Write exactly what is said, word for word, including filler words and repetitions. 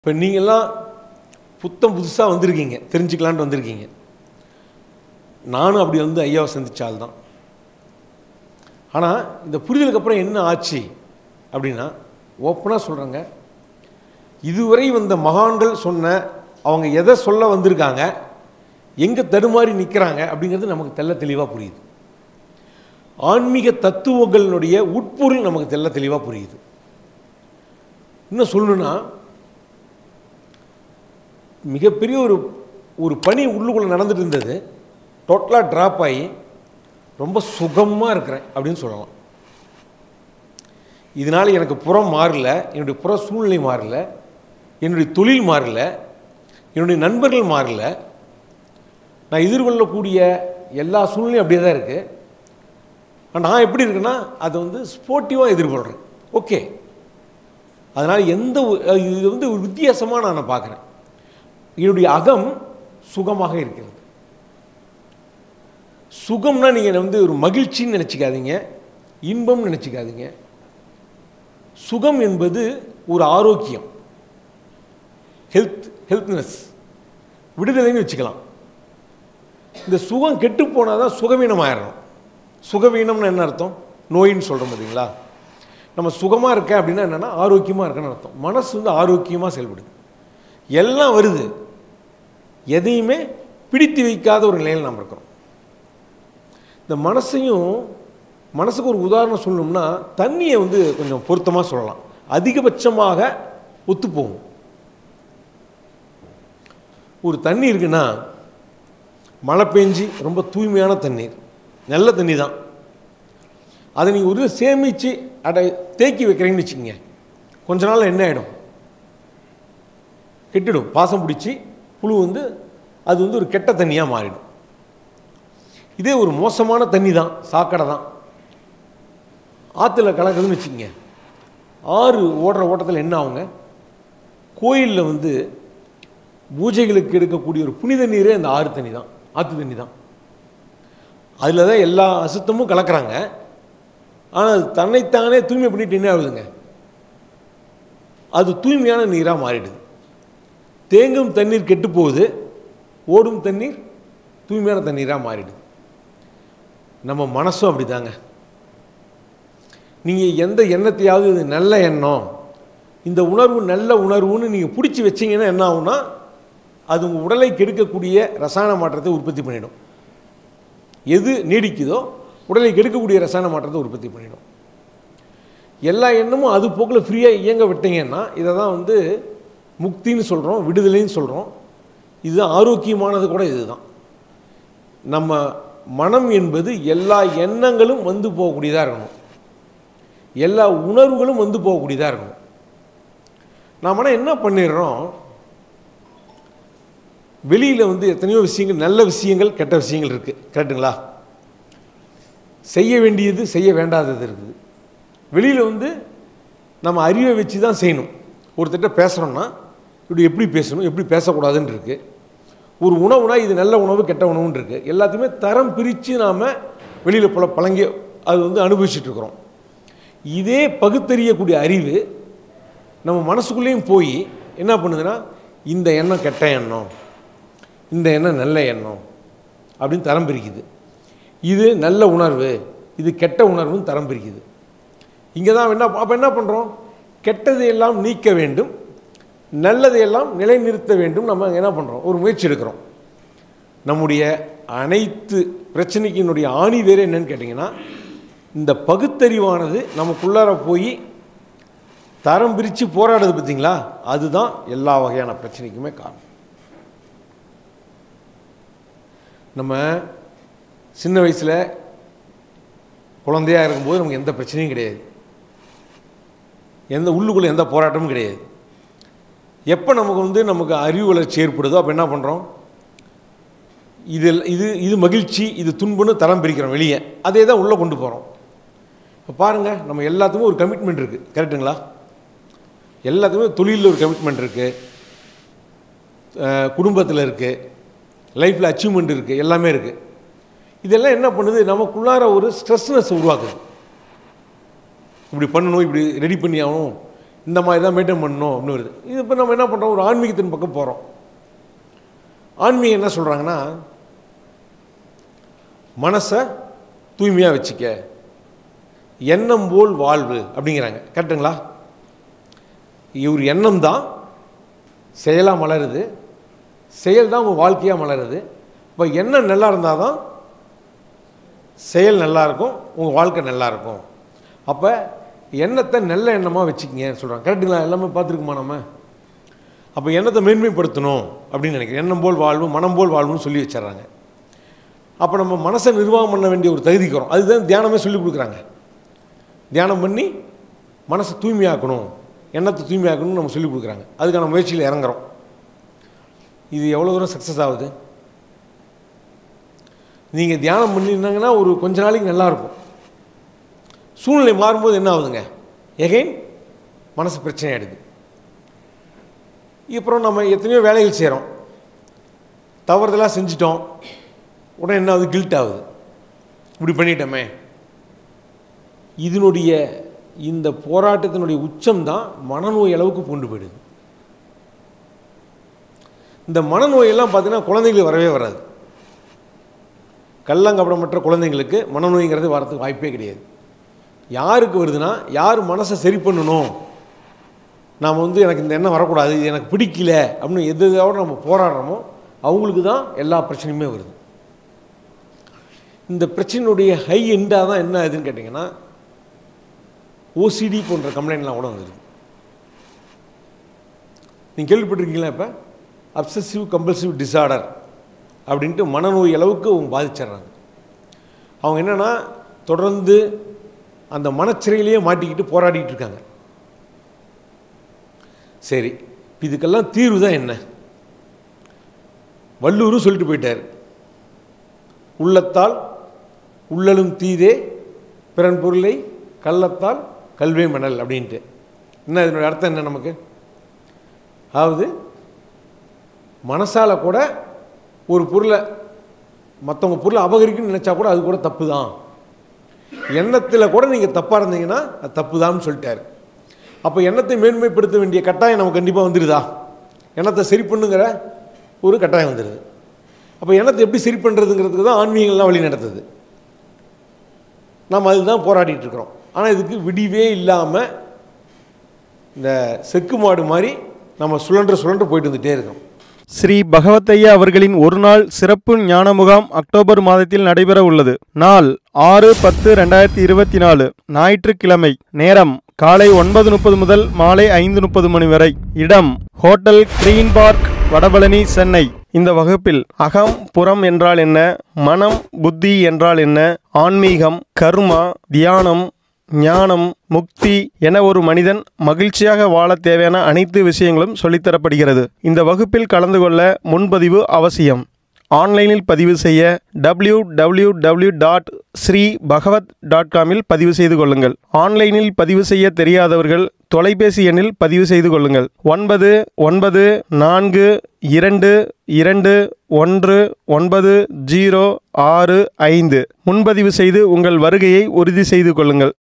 இப்போ நீங்கள்லாம் புத்தம் புதுசாக வந்திருக்கீங்க, தெரிஞ்சுக்கலான்ட்டு வந்திருக்கீங்க. நானும் அப்படி வந்து ஐயாவை சந்தித்தால் தான். ஆனால் இந்த புரிதலுக்கு அப்புறம் என்ன ஆச்சு அப்படின்னா, ஓப்பனாக சொல்கிறேங்க, இதுவரை வந்த மகான்கள் சொன்ன அவங்க எதை சொல்ல வந்திருக்காங்க, எங்கே தடுமாறி நிற்கிறாங்க அப்படிங்கிறது நமக்கு தெல்ல தெளிவாக புரியுது. ஆன்மீக தத்துவங்களுடைய உட்பொருள் நமக்கு தெல்ல தெளிவாக புரியுது. இன்னும் சொல்லணுன்னா, மிகப்பெரிய ஒரு ஒரு பனி உள்ளுக்குள்ளே நடந்துட்டு இருந்தது, டோட்டலாக ட்ராப் ஆகி ரொம்ப சுகமாக இருக்கிறேன் அப்படின்னு சொல்லலாம். இதனால் எனக்கு புறம் மாறல, என்னுடைய புற சூழ்நிலை மாறல, என்னுடைய தொழில் மாறல, என்னுடைய நண்பர்கள் மாறல, நான் எதிர்கொள்ளக்கூடிய எல்லா சூழ்நிலையும் அப்படியே தான் இருக்குது. நான் எப்படி இருக்குன்னா அதை வந்து ஸ்போர்ட்டிவாக எதிர்கொள்கிறேன். ஓகே, அதனால் எந்த இது வந்து ஒரு வித்தியாசமாக நான் பார்க்குறேன். என்னுடைய அகம் சுகமாக இருக்கிறது. சுகம்னா நீங்கள் வந்து ஒரு மகிழ்ச்சின்னு நினச்சிக்காதீங்க, இன்பம்னு நினச்சிக்காதீங்க. சுகம் என்பது ஒரு ஆரோக்கியம், ஹெல்த் ஹெல்த்னஸ், விடுதலைன்னு வச்சுக்கலாம். இந்த சுகம் கெட்டு போனால் தான் சுகவீனம் ஆயிடணும். சுகவீனம்னு என்ன அர்த்தம்? நோயின்னு சொல்கிறோம் பார்த்தீங்களா. நம்ம சுகமாக இருக்க அப்படின்னா என்னென்னா ஆரோக்கியமாக இருக்கன்னு அர்த்தம். மனசு வந்து ஆரோக்கியமாக செயல்படுது, எல்லாம் வருது, எதையுமே பிடித்து வைக்காத ஒரு நிலையில் நாம் இருக்கிறோம். இந்த மனசையும் மனசுக்கு ஒரு உதாரணம் சொல்லணும்னா, தண்ணியை வந்து கொஞ்சம் பொருத்தமாக சொல்லலாம். அதிகபட்சமாக ஒத்துப்போகும். ஒரு தண்ணி இருக்குன்னா, மழை பெஞ்சி ரொம்ப தூய்மையான தண்ணீர், நல்ல தண்ணி தான். அதை நீங்கள் ஒரு சேமித்து அடை தேக்கி வைக்கிறீங்கன்னு வச்சுக்கோங்க, கொஞ்ச நாள் என்ன ஆகிடும்? கெட்டுடும், பாசம் பிடிச்சி புழு வந்து அது வந்து ஒரு கெட்ட தண்ணியாக மாறிடும். இதே ஒரு மோசமான தண்ணி தான், சாக்கடை தான், ஆற்றுல கலக்குதுன்னு வச்சுக்கோங்க, ஆறு ஓடுற ஓட்டத்தில் என்ன ஆகுங்க? கோயிலில் வந்து பூஜைகளுக்கு எடுக்கக்கூடிய ஒரு புனித நீரே அந்த ஆறு தண்ணி தான், ஆற்று தண்ணி தான். அதில் தான் எல்லா அசுத்தமும் கலக்கிறாங்க. ஆனால் அது தன்னைத்தானே தூய்மை பண்ணிட்டு என்ன ஆகுதுங்க? அது தூய்மையான நீராக மாறிடுது. தேங்கும் தண்ணீர் கெட்டு போகுது, ஓடும் தண்ணீர் தூய்மையான தண்ணீராக மாறிடுது. நம்ம மனசும் அப்படி தாங்க. நீங்கள் எந்த எண்ணத்தையாவது இது நல்ல எண்ணம், இந்த உணர்வு நல்ல உணர்வுன்னு நீங்கள் பிடிச்சி வச்சிங்கன்னா என்ன ஆகும்னா, அது உங்கள் உடலை கெடுக்கக்கூடிய ரசாயன மாற்றத்தை உற்பத்தி பண்ணிடும். எது நீடிக்குதோ உடலை கெடுக்கக்கூடிய ரசாயன மாற்றத்தை உற்பத்தி பண்ணிடும். எல்லா எண்ணமும் அது போக்கில் ஃப்ரீயாக இயங்க விட்டீங்கன்னா இதை தான் வந்து முக்தின்னு சொல்கிறோம், விடுதலைன்னு சொல்கிறோம். இதுதான் ஆரோக்கியமானது கூட. இதுதான் நம்ம மனம் என்பது எல்லா எண்ணங்களும் வந்து போகக்கூடியதாக இருக்கணும், எல்லா உணர்வுகளும் வந்து போகக்கூடியதாக இருக்கணும். நாம் ஆனால் என்ன பண்ணிடுறோம், வெளியில் வந்து எத்தனையோ விஷயங்கள், நல்ல விஷயங்கள் கெட்ட விஷயங்கள் இருக்குது, கரெக்டுங்களா? செய்ய வேண்டியது செய்ய வேண்டாதது இருக்குது. வெளியில் வந்து நம்ம அறிவை வச்சு தான் செய்யணும். ஒருத்தட்ட பேசுகிறோன்னா இப்படி எப்படி பேசணும், எப்படி பேசக்கூடாதுன்னு இருக்குது. ஒரு உணவுனா இது நல்ல உணவு கெட்ட உணவுன்னு இருக்குது. எல்லாத்தையுமே தரம் பிரித்து நாம் வெளியில் பல பழங்கி அது வந்து அனுபவிச்சுட்ருக்குறோம். இதே பகுத்தறியக்கூடிய அறிவு நம்ம மனசுக்குள்ளேயும் போய் என்ன பண்ணுதுன்னா, இந்த எண்ணம் கெட்ட எண்ணம், இந்த எண்ணம் நல்ல எண்ணம் அப்படின்னு தரம் பிரிக்குது. இது நல்ல உணர்வு, இது கெட்ட உணர்வுன்னு தரம் பிரிக்குது. இங்கே தான் என்ன அப்போ என்ன பண்ணுறோம்? கெட்டதையெல்லாம் நீக்க வேண்டும், நல்லதையெல்லாம் நிலைநிறுத்த வேண்டும். நம்ம என்ன பண்ணுறோம்? ஒரு முயற்சி எடுக்கிறோம். நம்முடைய அனைத்து பிரச்சனைக்கினுடைய ஆணி வேறு என்னன்னு கேட்டிங்கன்னா, இந்த பகுத்தறிவானது நமக்குள்ளார போய் தரம் பிரித்து போராடுது பார்த்தீங்களா, அதுதான் எல்லா வகையான பிரச்சனைக்குமே காரணம். நம்ம சின்ன வயசில் குழந்தையாக இருக்கும்போது நமக்கு எந்த பிரச்சனையும் கிடையாது, எந்த உள்ளுக்குள்ளே எந்த போராட்டமும் கிடையாது. எப்போ நமக்கு வந்து நமக்கு அறிவு வளர்ச்சி ஏற்படுதோ அப்போ என்ன பண்ணுறோம்? இது இது இது மகிழ்ச்சி, இது துன்புன்னு தரம் பிரிக்கிறோம் வெளியே, அதே தான் உள்ளே கொண்டு போகிறோம். இப்போ பாருங்கள், நம்ம எல்லாத்துக்குமே ஒரு கமிட்மெண்ட் இருக்குது, கரெக்டுங்களா? எல்லாத்துக்குமே தொழிலில் ஒரு கமிட்மெண்ட் இருக்குது, குடும்பத்தில் இருக்குது, லைஃப்பில் அச்சீவ்மெண்ட் இருக்குது, எல்லாமே இருக்குது. இதெல்லாம் என்ன பண்ணுது? நமக்குள்ளார ஒரு ஸ்ட்ரெஸ்னஸ் உருவாக்குது. இப்படி பண்ணணும், இப்படி ரெடி பண்ணி ஆகணும், இந்த மாதிரி தான் மெயின்டைன் பண்ணணும் அப்படின்னு வருது. இது இப்போ நம்ம என்ன பண்ணுறோம், ஒரு ஆன்மீகத்தின் பக்கம் போகிறோம். ஆன்மீகம் என்ன சொல்கிறாங்கன்னா, மனசை தூய்மையாக வச்சுக்க, எண்ணம் போல் வாழ்வு அப்படிங்கிறாங்க. கரெக்டுங்களா? ஒரு எண்ணம் தான் செயலாக மலருது, செயல் தான் உங்கள் வாழ்க்கையாக மலருது. இப்போ எண்ணம் நல்லா இருந்தால் தான் செயல் நல்லாயிருக்கும், உங்கள் வாழ்க்கை நல்லாயிருக்கும். அப்போ எண்ணத்தை நல்ல எண்ணமாக வச்சுக்கிங்கன்னு சொல்கிறாங்க. கரெக்டுங்களா? எல்லாமே பார்த்துருக்குமா நம்ம? அப்போ எண்ணத்தை மேன்மைப்படுத்தணும் அப்படின்னு நினைக்கிறேன். எண்ணம் போல் வாழ்வு, மனம் போல் வாழ்வுன்னு சொல்லி வச்சிட்றாங்க. அப்போ நம்ம மனசை நிர்வாகம் பண்ண வேண்டிய ஒரு தகுதிக்கு வரும். அதுதான் தியானமே சொல்லி கொடுக்குறாங்க. தியானம் பண்ணி மனசை தூய்மையாக்கணும், எண்ணத்தை தூய்மையாக்கணும்னு நம்ம சொல்லி கொடுக்குறாங்க. அதுக்கான முயற்சியில் இறங்குறோம். இது எவ்வளோ தூரம் சக்ஸஸ் ஆகுது? நீங்கள் தியானம் பண்ணியிருந்தாங்கன்னா ஒரு கொஞ்ச நாளைக்கு நல்லாயிருக்கும். சூழ்நிலை மாறும்போது என்ன ஆகுதுங்க, எகைன் மனசு பிரச்சனை ஆகிடுது. அப்புறம் நம்ம எத்தனையோ வேலைகள் செய்கிறோம், தவறுதலாக செஞ்சிட்டோம், உடனே என்ன ஆகுது, கில்ட் ஆகுது, இப்படி பண்ணிட்டோமே. இதனுடைய இந்த போராட்டத்தினுடைய உச்சம்தான் மனநோய் அளவுக்கு கொண்டு போயிடுது. இந்த மனநோயெல்லாம் பார்த்தீங்கன்னா குழந்தைங்களுக்கு வரவே வராது. கள்ளங்கபடமற்ற குழந்தைங்களுக்கு மனநோய்ங்கிறது வரதுக்கு வாய்ப்பே கிடையாது. யாருக்கு வருதுன்னா, யார் மனசை சரி பண்ணணும், நாம் வந்து எனக்கு இந்த எண்ணம் வரக்கூடாது, இது எனக்கு பிடிக்கல அப்படின்னு எது எதாவது நம்ம போராடுறோமோ அவங்களுக்கு தான் எல்லா பிரச்சனையுமே வருது. இந்த பிரச்சனையுடைய ஹை எண்டாக தான் என்ன ஆகுதுன்னு கேட்டிங்கன்னா, ஓசிடி போன்ற கம்ப்ளைண்ட்லாம் கூட வந்துருக்கு. நீங்கள் கேள்விப்பட்டிருக்கீங்களா? இப்போ அப்சசிவ் கம்பல்சிவ் டிஸார்டர் அப்படின்ட்டு மனநோய் அளவுக்கு அவங்க பாதிச்சிட்றாங்க. அவங்க என்னென்னா தொடர்ந்து அந்த மனச்சிறையிலேயே மாட்டிக்கிட்டு போராடிட்டு இருக்காங்க. சரி, இதுக்கெல்லாம் தீர்வு தான் என்ன? வள்ளுவரும் சொல்லிட்டு போயிட்டார், உள்ளத்தால் உள்ளலும் தீதே பிறன் பொருளை கள்ளத்தால் கல்வே மணல் அப்படின்ட்டு. என்ன இதனுடைய அர்த்தம் என்ன நமக்கு? அதாவது மனசால் கூட ஒரு பொருளை, மற்றவங்க பொருளை அபகரிக்கணும்னு நினச்சா கூட அது கூட தப்பு தான். எண்ணத்தில் கூட நீங்கள் தப்பாக இருந்தீங்கன்னா அது தப்பு தான்னு சொல்லிட்டார். அப்போ எண்ணத்தை மேன்மைப்படுத்த வேண்டிய கட்டாயம் நமக்கு கண்டிப்பாக வந்துடுதா? எண்ணத்தை சரி பண்ணுங்கிற ஒரு கட்டாயம் வந்துடுது. அப்போ எண்ணத்தை எப்படி சரி பண்ணுறதுங்கிறதுக்கு தான் ஆன்மீகங்கள்லாம் வழி நடத்துது. நாம் அதுதான் போராடிட்டு இருக்கிறோம். ஆனால் இதுக்கு விடிவே இல்லாமல் இந்த செக்கு மாடு மாதிரி நம்ம சுழன்று சுழன்று போயிட்டு வந்துகிட்டே இருக்கோம். ஸ்ரீ பகவத்தையா அவர்களின் ஒரு நாள் சிறப்பு ஞான முகாம் அக்டோபர் மாதத்தில் நடைபெற உள்ளது. நாள் ஆறு பத்து ரெண்டாயிரத்தி இருபத்தி நாலு ஞாயிற்றுக்கிழமை. நேரம் காலை ஒன்பது முப்பது முதல் மாலை ஐந்து முப்பது மணி வரை. இடம் hotel green park, Vadapalani, Chennai. இந்த வகுப்பில் அகம் புறம் என்றால் என்ன, மனம் புத்தி என்றால் என்ன, ஆன்மீகம், கர்மா, தியானம், ஞானம், முக்தி என ஒரு மனிதன் மகிழ்ச்சியாக வாழ தேவையான அனைத்து விஷயங்களும் சொல்லித்தரப்படுகிறது. இந்த வகுப்பில் கலந்து கொள்ள முன்பதிவு அவசியம். ஆன்லைனில் பதிவு செய்ய W W W dot Sri Bhagavad dot காமில் பதிவு செய்து கொள்ளுங்கள். ஆன்லைனில் பதிவு செய்ய தெரியாதவர்கள் தொலைபேசி எண்ணில் பதிவு செய்து கொள்ளுங்கள். ஒன்பது ஒன்பது நான்கு இரண்டு இரண்டு ஒன்று ஒன்பது ஜீரோ ஆறு ஐந்து. முன்பதிவு செய்து உங்கள் வருகையை உறுதி செய்து கொள்ளுங்கள்.